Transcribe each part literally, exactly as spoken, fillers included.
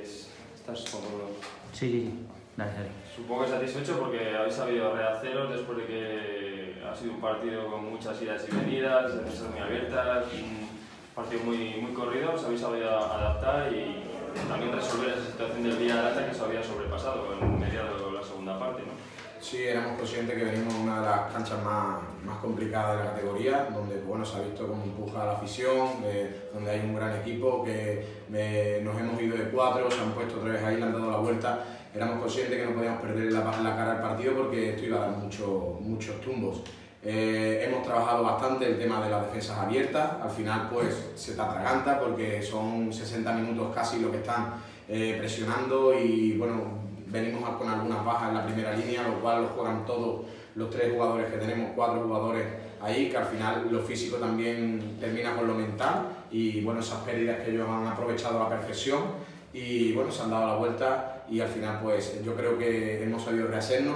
pues estás cómodo. Sí, sí, sí. Dale, dale. Supongo que satisfecho porque habéis sabido rehaceros después de que ha sido un partido con muchas idas y venidas, defensas muy abiertas, un partido muy, muy corrido, os habéis sabido adaptar y también resolver esa situación del Villarata que se había sobrepasado en mediado de la segunda parte, ¿no? Sí, éramos conscientes que venimos de una de las canchas más, más complicadas de la categoría, donde bueno, se ha visto cómo empuja a la afición, eh, donde hay un gran equipo, que eh, nos hemos ido de cuatro, se han puesto otra vez ahí, le han dado la vuelta. Éramos conscientes que no podíamos perder la, la cara al partido porque esto iba a dar mucho, muchos tumbos. Eh, hemos trabajado bastante el tema de las defensas abiertas, al final pues se te atraganta porque son sesenta minutos casi lo que están eh, presionando y bueno, venimos con algunas bajas en la primera línea, lo cual lo juegan todos los tres jugadores que tenemos, cuatro jugadores ahí, que al final lo físico también termina con lo mental y bueno, esas pérdidas que ellos han aprovechado a la perfección y bueno, se han dado la vuelta y al final pues yo creo que hemos sabido rehacernos,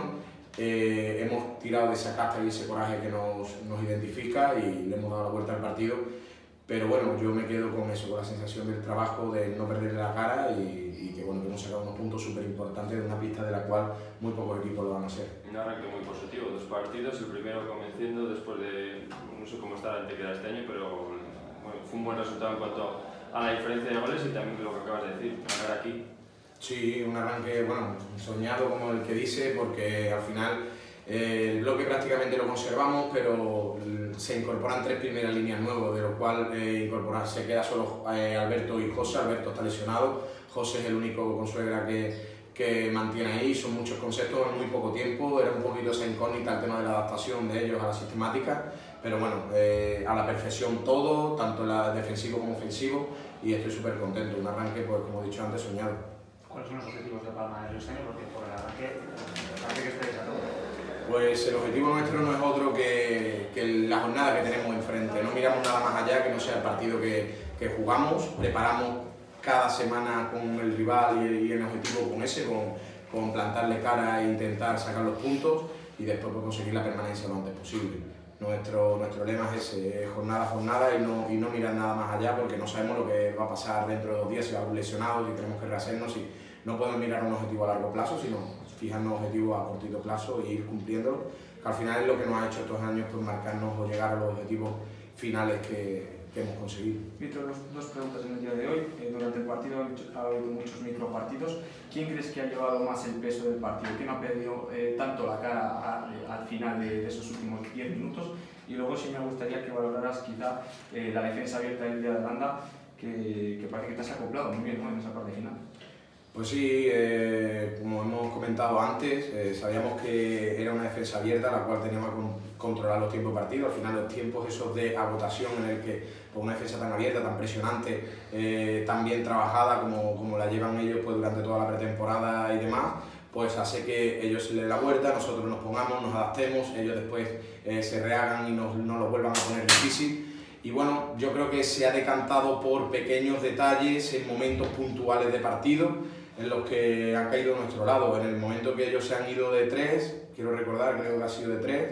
eh, hemos tirado de esa casta y ese coraje que nos, nos identifica y le hemos dado la vuelta al partido, pero bueno, yo me quedo con eso, con la sensación del trabajo, de no perderle la cara y y que, bueno, que hemos sacado unos puntos súper importantes de una pista de la cual muy pocos equipos lo van a hacer. Un arranque muy positivo, dos partidos, el primero convenciendo después de, no sé cómo está la Antequera este año, pero bueno, fue un buen resultado en cuanto a la diferencia de goles y también lo que acabas de decir, ganar aquí. Sí, un arranque, bueno, soñado como el que dice, porque al final eh, el bloque prácticamente lo conservamos, pero se incorporan tres primeras líneas nuevas, de lo cual eh, incorporar, se queda solo eh, Alberto y José. Alberto está lesionado, José es el único con suegra que, que mantiene ahí, son muchos conceptos en muy poco tiempo, era un poquito esa incógnita el tema de la adaptación de ellos a la sistemática, pero bueno, eh, a la perfección todo, tanto la defensivo como ofensivo, y estoy súper contento, un arranque, pues como he dicho antes, soñado. ¿Cuáles son los objetivos de Palma de este año? Porque por el arranque, parece que estáis a todo. Pues el objetivo nuestro no es otro que, que la jornada que tenemos enfrente, no miramos nada más allá que no sea el partido que, que jugamos, preparamos cada semana con el rival y, y el objetivo con ese, con, con plantarle cara e intentar sacar los puntos y después pues, conseguir la permanencia lo antes posible. Nuestro, nuestro lema es ese, jornada a jornada y no, y no mirar nada más allá porque no sabemos lo que va a pasar dentro de dos días, si vamos lesionados, si tenemos que rehacernos, y no podemos mirar un objetivo a largo plazo, sino fijarnos objetivos a cortito plazo e ir cumpliéndolos, que al final es lo que nos ha hecho estos años, pues marcarnos o llegar a los objetivos finales que, que hemos conseguido. Víctor, dos, dos preguntas en el día de hoy. Eh, durante el partido ha habido muchos micropartidos. ¿Quién crees que ha llevado más el peso del partido? ¿Quién ha perdido eh, tanto la cara a, a, al final de, de esos últimos diez minutos? Y luego sí me gustaría que valoraras quizá eh, la defensa abierta del día de Aranda, que, que parece que te has acoplado muy bien, ¿no?, en esa parte final. Pues sí, eh, como hemos comentado antes, eh, sabíamos que era una defensa abierta la cual teníamos que con, controlar los tiempos de partido. Al final los tiempos esos de agotación en el que pues, una defensa tan abierta, tan presionante, eh, tan bien trabajada como, como la llevan ellos pues, durante toda la pretemporada y demás, pues hace que ellos se le den la vuelta, nosotros nos pongamos, nos adaptemos, ellos después eh, se rehagan y nos, nos lo vuelvan a poner difícil. Y bueno, yo creo que se ha decantado por pequeños detalles en momentos puntuales de partido, en los que han caído a nuestro lado. En el momento que ellos se han ido de tres, quiero recordar, creo que ha sido de tres,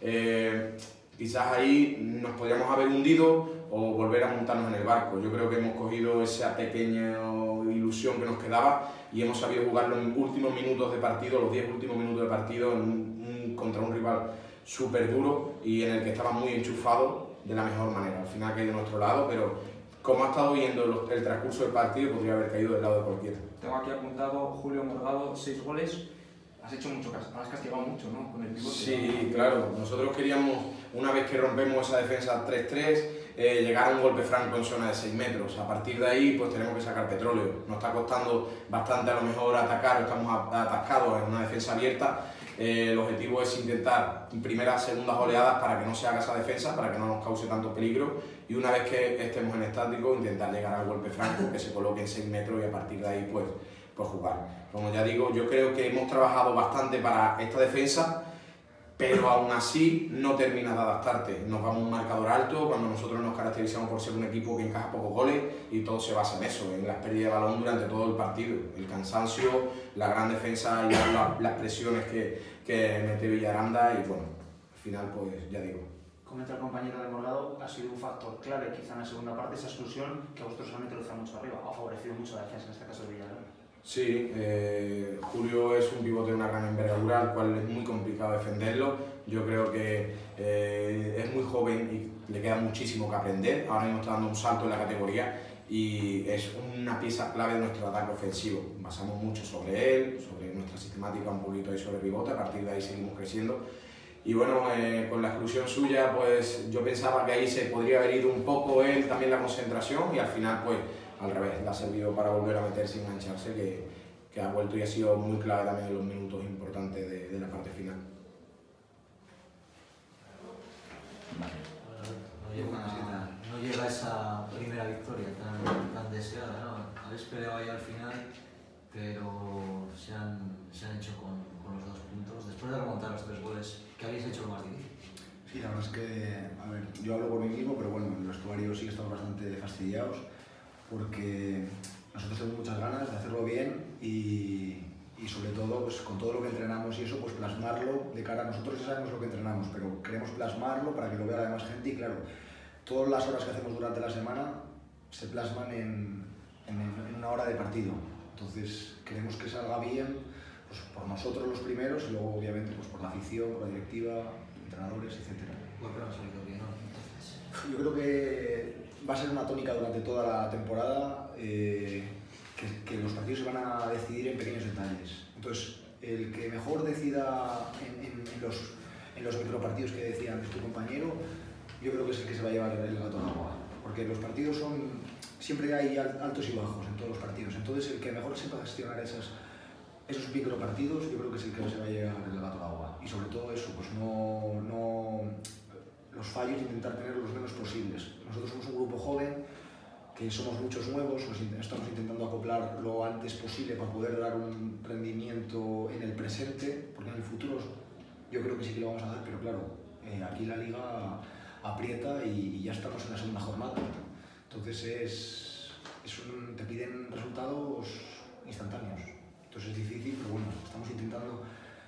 eh, quizás ahí nos podríamos haber hundido o volver a montarnos en el barco. Yo creo que hemos cogido esa pequeña ilusión que nos quedaba y hemos sabido jugar los últimos minutos de partido, los diez últimos minutos de partido en un, un, contra un rival súper duro y en el que estaba muy enchufado de la mejor manera. Al final ha caído de nuestro lado, pero como ha estado viendo el transcurso del partido, podría haber caído del lado de cualquiera. Tengo aquí apuntado Julio Morgado, seis goles. Has hecho mucho caso, has castigado mucho, ¿no?, con el pivote. Sí, claro. Nosotros queríamos, una vez que rompemos esa defensa tres tres, eh, llegar a un golpe franco en zona de seis metros. A partir de ahí, pues tenemos que sacar petróleo. Nos está costando bastante a lo mejor atacar, estamos atascados en una defensa abierta. Eh, el objetivo es intentar primeras, segundas oleadas para que no se haga esa defensa, para que no nos cause tanto peligro, y una vez que estemos en estático intentar llegar al golpe franco, que se coloque en seis metros y a partir de ahí pues, pues jugar. Como ya digo, yo creo que hemos trabajado bastante para esta defensa, pero aún así no terminas de adaptarte. Nos vamos a un marcador alto cuando nosotros nos caracterizamos por ser un equipo que encaja pocos goles y todo se basa en eso, en las pérdidas de balón durante todo el partido. El cansancio, la gran defensa y la, las presiones que, que mete Villaranda y bueno, al final pues ya digo. Comenta el compañero de Morgado, ha sido un factor clave quizá en la segunda parte, esa exclusión que a vosotros solamente lo está mucho arriba, ha favorecido mucho la defensa en este caso de Villaranda. Sí, eh, Julio es un pivote de una gran envergadura, al cual es muy complicado defenderlo. Yo creo que eh, es muy joven y le queda muchísimo que aprender. Ahora mismo está dando un salto en la categoría y es una pieza clave de nuestro ataque ofensivo. Basamos mucho sobre él, sobre nuestra sistemática un poquito y sobre pivote, a partir de ahí seguimos creciendo. Y bueno, eh, con la exclusión suya, pues yo pensaba que ahí se podría haber ido un poco él, también la concentración, y al final pues al revés, le ha servido para volver a meterse y engancharse, que, que ha vuelto y ha sido muy clave también en los minutos importantes de, de la parte final. No llega, no llega esa primera victoria tan, tan deseada, ¿no? Habéis peleado ahí al final, pero se han, se han hecho con, con los dos puntos. Después de remontar los tres goles, ¿qué habéis hecho lo más difícil? Sí, la verdad es que, a ver, yo hablo por mí mismo, pero bueno, en el vestuario sí que estamos bastante fastidiados, porque nosotros tenemos muchas ganas de hacerlo bien y, y sobre todo pues, con todo lo que entrenamos y eso, pues plasmarlo de cara a nosotros. Ya sabemos lo que entrenamos, pero queremos plasmarlo para que lo vea la demás gente y claro, todas las horas que hacemos durante la semana se plasman en, en, en una hora de partido. Entonces queremos que salga bien pues, por nosotros los primeros y luego obviamente pues, por la afición, por la directiva, entrenadores, etcétera. Bueno, pero ha salido bien, ¿no? Entonces... Yo creo que va a ser una tónica durante toda la temporada, eh, que, que los partidos se van a decidir en pequeños detalles. Entonces, el que mejor decida en, en, en, los, en los micropartidos que decía antes tu compañero, yo creo que es el que se va a llevar el gato al agua. Porque los partidos son, siempre hay altos y bajos en todos los partidos. Entonces, el que mejor sepa gestionar esas, esos micropartidos, yo creo que es el que se va a llevar el gato al agua. Y sobre todo eso, pues no... no los fallos, intentar tener los menos posibles. Nosotros somos un grupo joven, que somos muchos nuevos, nos estamos intentando acoplar lo antes posible para poder dar un rendimiento en el presente, porque en el futuro yo creo que sí que lo vamos a dar, pero claro, eh, aquí la liga aprieta y, y ya estamos en la segunda jornada. Entonces es, es un, te piden resultados instantáneos. Entonces es difícil, pero bueno, estamos intentando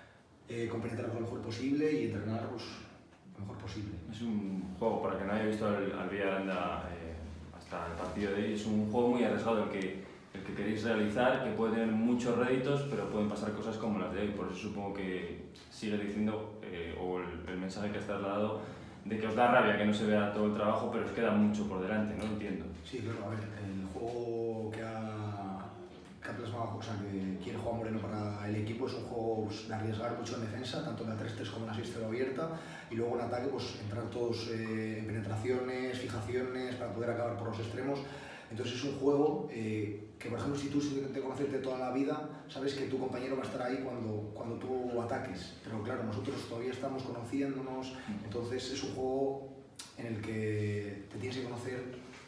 eh, compenetrar lo mejor posible y entrenar pues, lo mejor posible. Es un juego, para que no haya visto al, al Villaranda eh, hasta el partido de hoy, es un juego muy arriesgado el que, el que queréis realizar, que puede tener muchos réditos, pero pueden pasar cosas como las de hoy. Por eso supongo que sigue diciendo, eh, o el, el mensaje que has trasladado, de que os da rabia que no se vea todo el trabajo, pero os queda mucho por delante, ¿no? Entiendo. Sí, claro, a ver, el juego que ha, que ha plasmado, o sea, que quiere jugar Moreno para el equipo es un juego pues, de arriesgar mucho en defensa, tanto en la tres tres como en la seis cero abierta, y luego en ataque pues entrar todos eh, en penetraciones, fijaciones, para poder acabar por los extremos. Entonces es un juego eh, que, por ejemplo, si tú te conocerte toda la vida, sabes que tu compañero va a estar ahí cuando, cuando tú ataques. Pero claro, nosotros todavía estamos conociéndonos, entonces es un juego en el que te tienes que conocer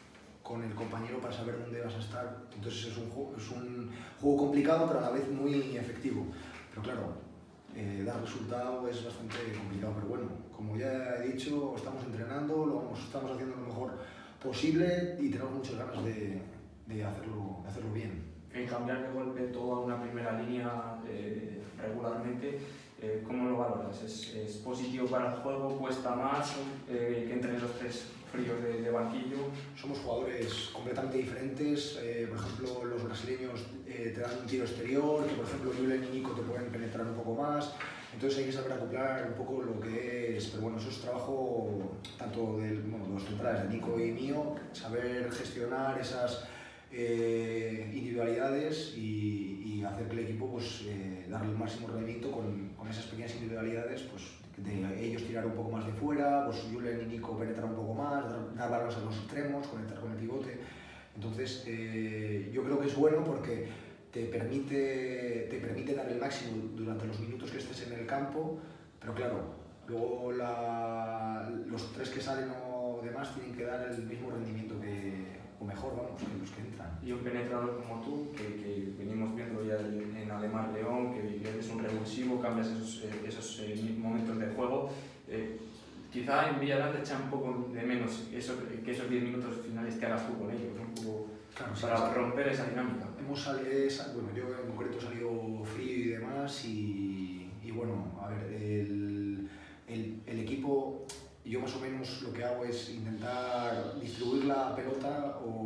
con el compañero para saber dónde vas a estar. Entonces es un juego, es un juego complicado, pero a la vez muy efectivo. Pero claro, eh, dar resultado es bastante complicado. Pero bueno, como ya he dicho, estamos entrenando, lo vamos, estamos haciendo lo mejor posible y tenemos muchas ganas de, de, hacerlo, de hacerlo bien. En cambiar de golpe toda una primera línea eh, regularmente, eh, ¿cómo lo valoras? ¿Es, ¿Es positivo para el juego? ¿Cuesta más eh, que entren los tres fríos de, de banquillo? Somos jugadores completamente diferentes. Eh, por ejemplo, los brasileños eh, te dan un tiro exterior, que por ejemplo Julen y Nico te pueden penetrar un poco más. Entonces hay que saber acoplar un poco lo que es, pero bueno, eso es trabajo tanto de bueno, los centrales, de Nico y mío, saber gestionar esas eh, individualidades y, y hacer que el equipo pues, eh, darle el máximo rendimiento con, con esas pequeñas individualidades, pues, de ellos tirar un poco más de fuera, pues Julen y Nico penetrar un poco más, dar, dar balones a los extremos, conectar con el pivote. Entonces eh, yo creo que es bueno porque te permite, te permite dar el máximo durante los minutos que estés en el campo, pero claro, luego la, los tres que salen o demás tienen que dar el mismo rendimiento que, o mejor, vamos, que los que entran. Y un penetrador como tú, que, que venimos viendo ya en Alemán León, que eres un revulsivo, cambias esos, esos momentos de juego, eh, quizá en Villaranda echa un poco de menos eso, que esos diez minutos finales que hagas tú con ellos, un poco claro, para sí, romper esa dinámica. Hemos salido, bueno, yo en concreto he salido frío y demás y, y bueno, a ver, el, el, el equipo, yo más o menos lo que hago es intentar distribuir la pelota o intentar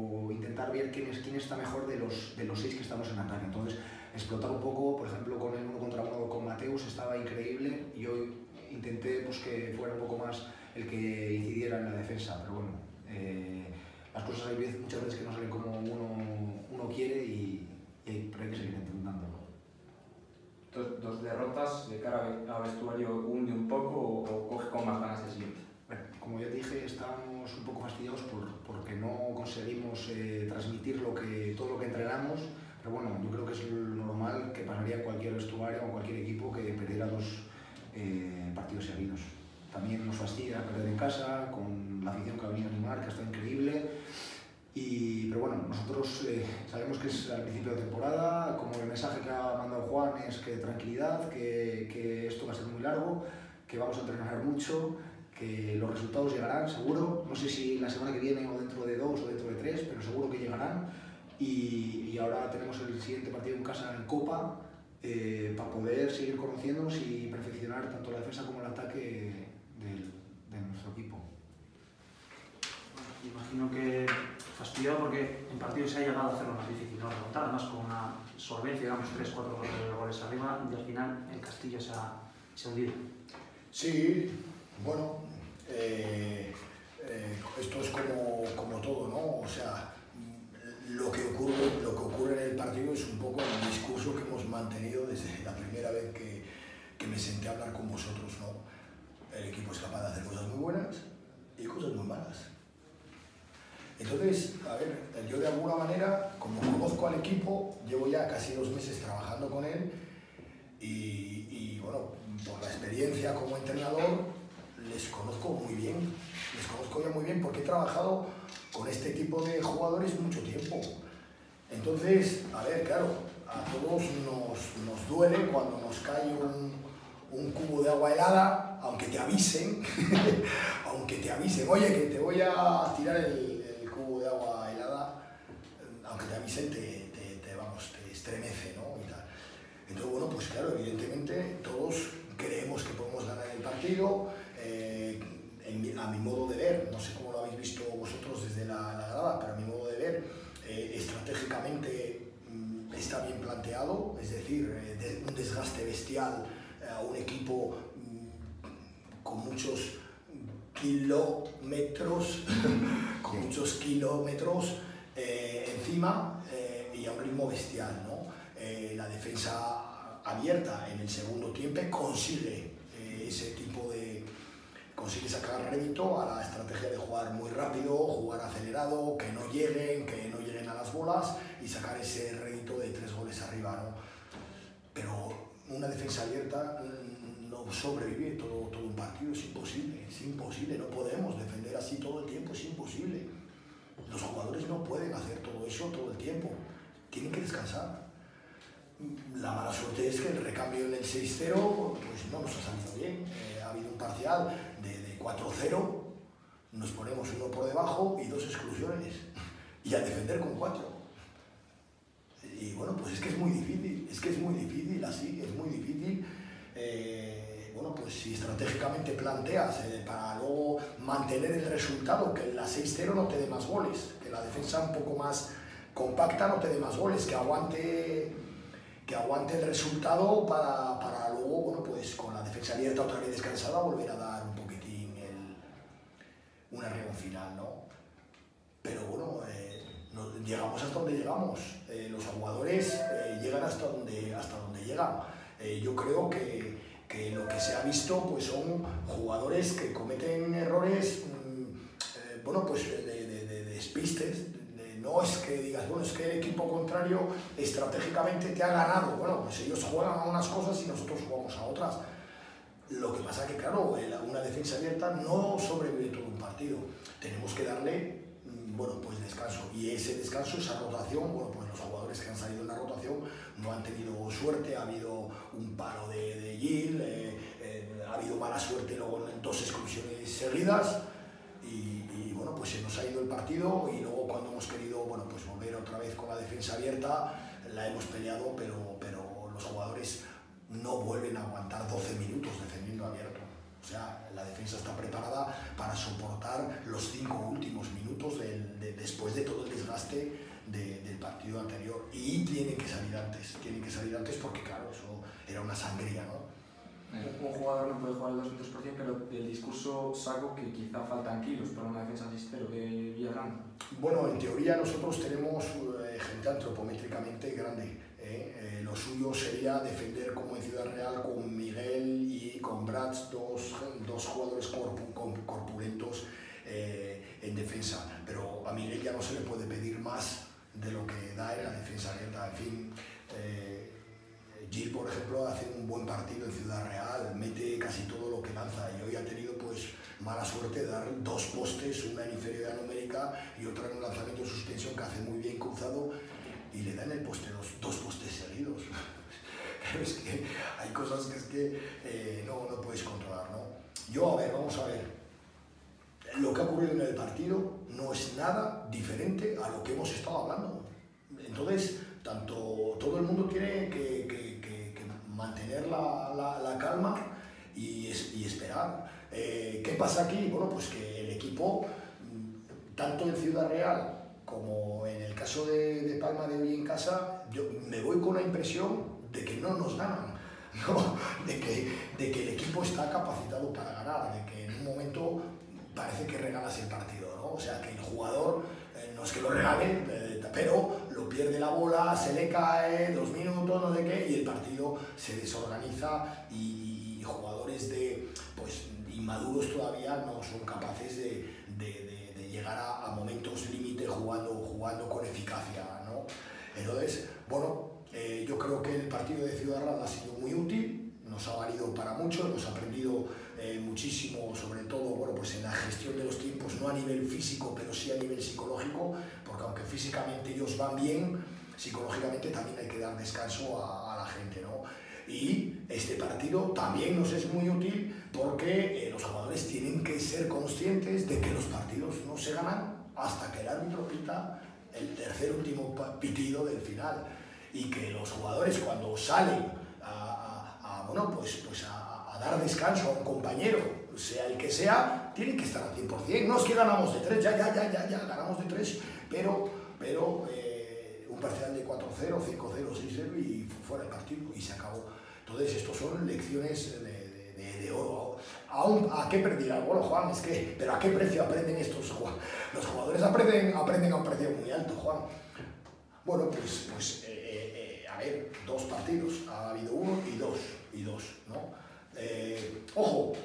intentar ver quién, es, quién está mejor de los, de los seis que estamos en ataque. Entonces, explotar un poco, por ejemplo, con el uno contra uno con Mateus estaba increíble y yo intenté pues, que fuera un poco más el que incidiera en la defensa, pero bueno, eh, las cosas hay veces, muchas veces que no salen como uno, uno quiere y, y pero hay que seguir intentándolo. Dos, dos derrotas de cara a vestuario, hunde un poco o, o coge con más ganas el siguiente. Bueno, como ya dije, estamos un poco fastidiados por, porque no conseguimos eh, transmitir lo que, todo lo que entrenamos, pero bueno, yo creo que es lo normal que pasaría en cualquier vestuario o en cualquier equipo que perdiera dos eh, partidos seguidos. También nos fastidia perder en casa, con la afición que ha venido a animar, que ha estado increíble. Y, pero bueno, nosotros eh, sabemos que es al principio de temporada, como el mensaje que ha mandado Juan es que tranquilidad, que, que esto va a ser muy largo, que vamos a entrenar mucho, que los resultados llegarán seguro, no sé si la semana que viene o dentro de dos o dentro de tres, pero seguro que llegarán. Y, y ahora tenemos el siguiente partido en casa en Copa eh, para poder seguir conociéndonos y perfeccionar tanto la defensa como el ataque del, de nuestro equipo. Imagino que fastidiado porque en partidos se ha llegado a hacerlo más difícil, ¿no? Remontar, además con una solvencia, digamos, tres cuatro goles arriba, y al final el Castilla se ha, se ha hundido. Sí, bueno, eh, eh, esto es como, como todo, ¿no? O sea, lo que, ocurre, lo que ocurre en el partido es un poco el discurso que hemos mantenido desde la primera vez que, que me senté a hablar con vosotros, ¿no? El equipo es capaz de hacer cosas muy buenas y cosas muy malas. Entonces, a ver, yo de alguna manera, como conozco al equipo, llevo ya casi dos meses trabajando con él y, y bueno, por la experiencia como entrenador, les conozco muy bien, les conozco ya muy bien porque he trabajado con este tipo de jugadores mucho tiempo. Entonces, a ver, claro, a todos nos, nos duele cuando nos cae un, un cubo de agua helada, aunque te avisen, aunque te avisen, oye, que te voy a tirar el, el cubo de agua helada, aunque te avisen, te, te, te, vamos, te estremece, ¿no? Y tal. Entonces, bueno, pues claro, evidentemente todos creemos que podemos ganar el partido, eh, en mi, a mi modo de ver, no sé cómo lo habéis visto vosotros desde la, la grada, pero a mi modo de ver, eh, estratégicamente mm, está bien planteado, es decir, eh, de, un desgaste bestial eh, a un equipo mm, con muchos kilómetros, con muchos kilómetros eh, encima eh, y a un ritmo bestial, ¿no? Eh, la defensa abierta en el segundo tiempo consigue eh, ese tipo de... consigue sacar rédito a la estrategia de jugar muy rápido, jugar acelerado, que no lleguen, que no lleguen a las bolas y sacar ese rédito de tres goles arriba, ¿no? Pero una defensa abierta no sobrevive todo, todo un partido, es imposible, es imposible, no podemos defender así todo el tiempo, es imposible. Los jugadores no pueden hacer todo eso todo el tiempo, tienen que descansar. La mala suerte es que el recambio en el seis cero pues no nos ha salido bien, eh, ha habido un parcial de, de cuatro cero, nos ponemos uno por debajo y dos exclusiones, y a defender con cuatro. Y bueno, pues es que es muy difícil, es que es muy difícil así, es muy difícil. Eh, bueno, pues si estratégicamente planteas eh, para luego mantener el resultado, que en la seis cero no te dé más goles, que la defensa un poco más compacta no te dé más goles, que aguante, que aguante el resultado para, para luego, bueno, pues con la defensa abierta otra vez descansada, volver a dar un poquitín el, un arreglo final, ¿no? Pero bueno, eh, no, llegamos hasta donde llegamos, eh, los jugadores eh, llegan hasta donde, hasta donde llegan. Eh, yo creo que, que lo que se ha visto pues son jugadores que cometen errores, mmm, eh, bueno, pues de, de, de despistes. De, no es que digas, bueno, es que el equipo contrario estratégicamente te ha ganado. Bueno, pues ellos juegan a unas cosas y nosotros jugamos a otras. Lo que pasa que, claro, una defensa abierta no sobrevive todo un partido. Tenemos que darle, bueno, pues descanso. Y ese descanso, esa rotación, bueno, pues los jugadores que han salido en la rotación no han tenido suerte, ha habido un paro de, de Gil, eh, eh, ha habido mala suerte luego en dos exclusiones seguidas y, y bueno, pues se nos ha ido el partido y luego cuando hemos querido, bueno, pues volver otra vez con la defensa abierta, la hemos peleado, pero, pero los jugadores no vuelven a aguantar doce minutos defendiendo abierto. O sea, la defensa está preparada para soportar los cinco últimos minutos del, de, después de todo el desgaste de, del partido anterior. Y tienen que salir antes, tienen que salir antes porque, claro, eso era una sangría, ¿no? Un jugador no puede jugar el doscientos por ciento, pero del discurso saco que quizá faltan kilos para una defensa así cero de Villagrán. Bueno, en teoría nosotros tenemos eh, gente antropométricamente grande. ¿eh? Eh, lo suyo sería defender como en Ciudad Real con Miguel y con Brats, dos, dos jugadores corpu, corpulentos eh, en defensa. Pero a Miguel ya no se le puede pedir más de lo que da en la defensa abierta. En fin, eh, Gil, por ejemplo, hace un buen partido en Ciudad Real, mete casi todo lo que lanza y hoy ha tenido pues mala suerte de dar dos postes, una en inferioridad numérica y otra en un lanzamiento de suspensión que hace muy bien cruzado y le dan el poste dos, dos postes seguidos. Es que hay cosas que es que eh, no, no puedes controlar, ¿no? Yo, a ver, vamos a ver. Lo que ha ocurrido en el partido no es nada diferente a lo que hemos estado hablando. Entonces, tanto todo el mundo tiene que, que, que, que mantener la, la, la calma y, y esperar. Eh, ¿Qué pasa aquí? Bueno, pues que el equipo, tanto en Ciudad Real como en el caso de, de Palma de hoy en casa, yo me voy con la impresión de que no nos ganan, ¿no? de, que, de que el equipo está capacitado para ganar, de que en un momento parece que regalas el partido, ¿no? O sea, que el jugador, eh, no es que lo regale, eh, pero lo pierde la bola, se le cae, dos minutos, no sé qué, y el partido se desorganiza y, y jugadores de, pues, inmaduros todavía no son capaces de, de, de, de llegar a, a momentos límite jugando, jugando con eficacia, ¿no? Entonces, bueno, eh, yo creo que el partido de Ciudad Real ha sido muy útil, nos ha valido para mucho, hemos aprendido eh, muchísimo, sobre todo, bueno, pues en la gestión de los tiempos, no a nivel físico, pero sí a nivel psicológico, porque aunque físicamente ellos van bien, psicológicamente también hay que dar descanso a, a la gente, ¿no? Y este partido también nos es muy útil porque eh, los jugadores tienen que ser conscientes de que los partidos no se ganan hasta que el árbitro pita el tercer último pitido del final y que los jugadores cuando salen a, a, a bueno, pues, pues a, a dar descanso a un compañero, sea el que sea, tienen que estar al cien por cien. No es que ganamos de tres, ya, ya, ya, ya, ya, ganamos de tres, pero, pero eh, un parcial de cuatro cero, cinco cero, seis cero y fuera el partido y se acabó. Entonces, estos son lecciones de, de, de oro. ¿A, un, ¿A qué perderán? Bueno, Juan, es que, pero ¿a qué precio aprenden estos jugadores? Los jugadores aprenden, aprenden a un precio muy alto, Juan. Bueno, pues, pues eh, eh, a ver, dos partidos. Ha habido uno y dos, y dos, ¿no? Eh, ojo,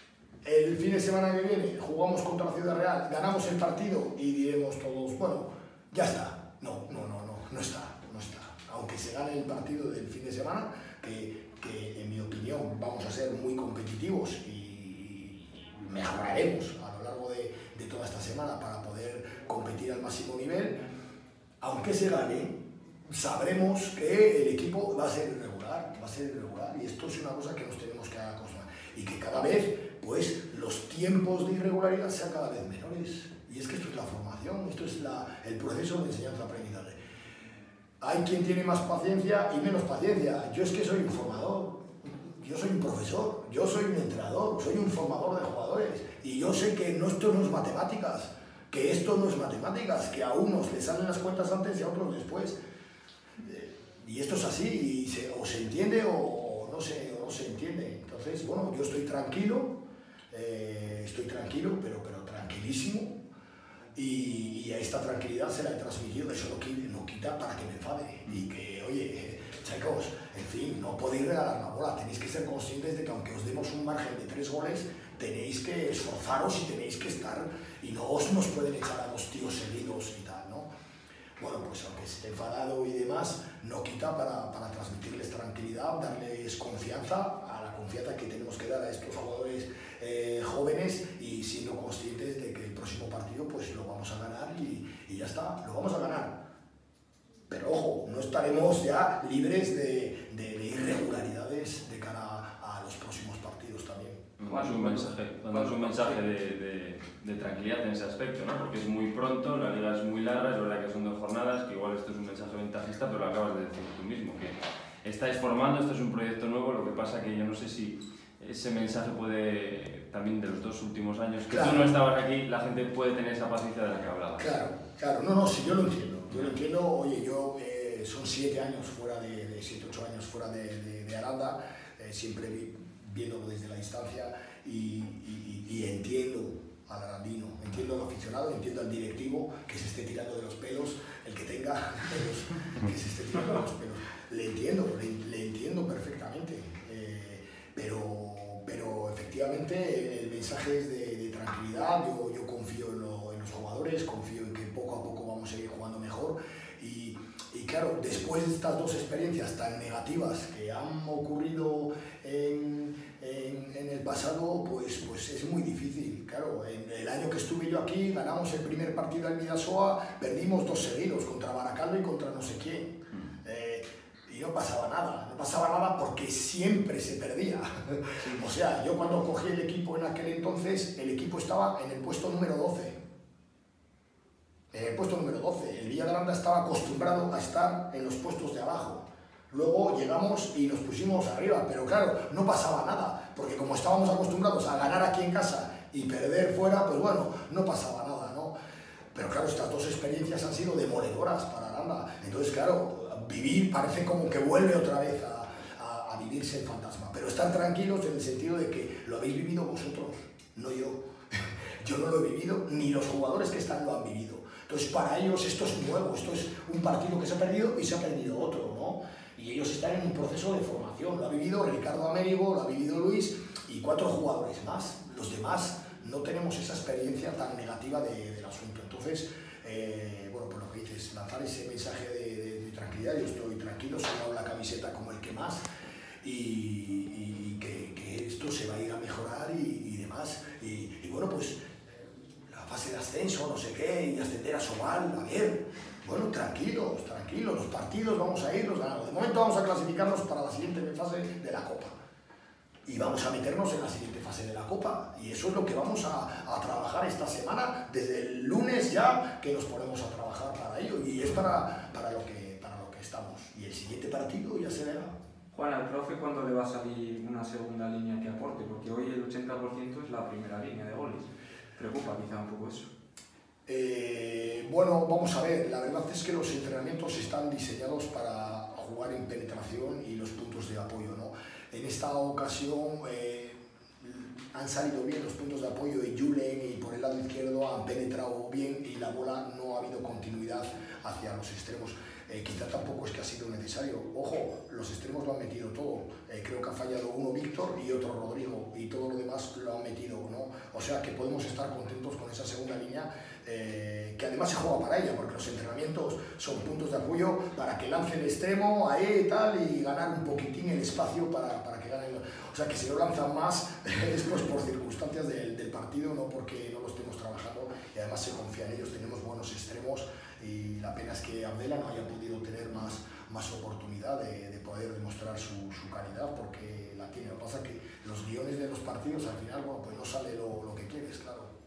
el fin de semana que viene jugamos contra Ciudad Real, ganamos el partido y diremos todos, bueno, ya está. No, no, no, no, no está, no está. Aunque se gane el partido del fin de semana, que, que en mi opinión vamos a ser muy competitivos y mejoraremos a lo largo de, de toda esta semana para poder competir al máximo nivel. Aunque se gane, sabremos que el equipo va a ser irregular, va a ser irregular y esto es una cosa que nos tenemos que acostumbrar y que cada vez pues, los tiempos de irregularidad sean cada vez menores. Y es que esto es la formación, esto es la, el proceso de enseñanza-aprendizaje. Hay quien tiene más paciencia y menos paciencia. Yo es que soy un formador, yo soy un profesor, yo soy un entrenador, soy un formador de jugadores y yo sé que no, esto no es matemáticas, que esto no es matemáticas, que a unos les salen las cuentas antes y a otros después. Y esto es así, y se, o se entiende o no se, o no se entiende. Entonces, bueno, yo estoy tranquilo, eh, estoy tranquilo, pero, pero tranquilísimo. Y, y a esta tranquilidad se la he transmitido, eso no quita, no quita para que me enfade y que, oye, chicos, en fin, no podéis regalar la bola, tenéis que ser conscientes de que aunque os demos un margen de tres goles, tenéis que esforzaros y tenéis que estar, y no os nos pueden echar a los tíos seguidos y tal, ¿no? Bueno, pues aunque esté enfadado y demás, no quita para, para transmitirles tranquilidad, darles confianza, a la confianza que tenemos que dar a estos jugadores eh, jóvenes y siendo conscientes de que el próximo partido pues lo vamos a ganar y, y ya está, lo vamos a ganar. Pero ojo, no estaremos ya libres de, de, de irregularidades de cara a los próximos partidos también. Es un mensaje, es un mensaje de, de, de tranquilidad en ese aspecto, ¿no? Porque es muy pronto, la liga es muy larga, es verdad que son dos jornadas, que igual esto es un mensaje ventajista, pero lo acabas de decir tú mismo, que estáis formando, esto es un proyecto nuevo, lo que pasa que yo no sé si ese mensaje puede, también de los dos últimos años, que Claro. tú no estabas aquí, la gente puede tener esa paciencia de la que hablabas. Claro, claro, no, no, sí, yo lo entiendo, yo lo entiendo, oye, yo eh, son siete años fuera de, de siete, ocho años fuera de, de, de Aranda, eh, siempre vi, viéndolo desde la distancia y, y, y entiendo al arandino, entiendo al aficionado, entiendo al directivo que se esté tirando de los pelos, el que tenga pelos, que se esté tirando de los pelos, le entiendo, le, le entiendo perfectamente, eh, pero, pero efectivamente el mensaje es de, de tranquilidad, yo, yo confío en, lo, en los jugadores, confío en que poco a poco vamos a ir jugando mejor y, y claro, después de estas dos experiencias tan negativas que han ocurrido en, en, en el pasado, pues, pues es muy difícil, claro, en el año que estuve yo aquí ganamos el primer partido en Bidasoa, perdimos dos seguidos contra Baracaldo y contra no sé quién. Eh, Y no pasaba nada, no pasaba nada porque siempre se perdía. O sea, yo cuando cogí el equipo en aquel entonces, el equipo estaba en el puesto número doce. En el puesto número doce. El Villa de Aranda estaba acostumbrado a estar en los puestos de abajo. Luego llegamos y nos pusimos arriba, pero claro, no pasaba nada, porque como estábamos acostumbrados a ganar aquí en casa y perder fuera, pues bueno, no pasaba nada, ¿no? Pero claro, estas dos experiencias han sido demoledoras para Aranda. Entonces, claro, vivir parece como que vuelve otra vez a, a, a vivirse el fantasma. Pero estar tranquilos en el sentido de que lo habéis vivido vosotros, no yo. Yo no lo he vivido, ni los jugadores que están lo han vivido. Entonces, para ellos esto es nuevo, esto es un partido que se ha perdido y se ha perdido otro, ¿no? Y ellos están en un proceso de formación. Lo ha vivido Ricardo Américo, lo ha vivido Luis y cuatro jugadores más. Los demás no tenemos esa experiencia tan negativa de, del asunto. Entonces, eh, bueno, por lo que dices, lanzar ese mensaje de, de, de tranquilidad, yo estoy tranquilo, se me ha dado la camiseta como el que más y, y que, que esto se va a ir a mejorar y, y demás. Y, y bueno, pues la fase de ascenso, no sé qué, y ascender a Sobal, a ver, bueno, tranquilos, tranquilos, los partidos vamos a irlos ganando. De momento vamos a clasificarnos para la siguiente fase de la Copa. Y vamos a meternos en la siguiente fase de la Copa. Y eso es lo que vamos a, a trabajar esta semana, desde el lunes ya, que nos ponemos a trabajar para ello. Y es para, para, lo, que, para lo que estamos. Y el siguiente partido ya se verá. Juan, al profe, ¿cuándo le va a salir una segunda línea que aporte? Porque hoy el ochenta por ciento es la primera línea de goles. Preocupa quizá un poco eso. Eh, bueno, vamos a ver. La verdad es que los entrenamientos están diseñados para jugar en penetración y los puntos de apoyo, ¿no? En esta ocasión eh, han salido bien los puntos de apoyo de Julen y por el lado izquierdo han penetrado bien y la bola no ha habido continuidad hacia los extremos. Eh, quizá tampoco es que ha sido necesario. Ojo, los extremos lo han metido todo. Eh, creo que ha fallado uno Víctor y otro Rodrigo y todo lo demás lo han metido, ¿no? O sea que podemos estar contentos con esa segunda línea, eh, que además se juega para ella, porque los entrenamientos son puntos de apoyo para que lance el extremo ahí y tal y ganar un poquitín el espacio para, para que ganen. O sea que si no lanzan más es pues por circunstancias del, del partido, no porque no lo estemos trabajando y además se confía en ellos. Tenemos buenos extremos y la pena es que Abdela no haya podido tener más, más oportunidad de, de poder demostrar su, su calidad, porque la tiene. Lo que pasa es que los guiones de los partidos al final, bueno, pues no sale lo, lo que quieres, claro.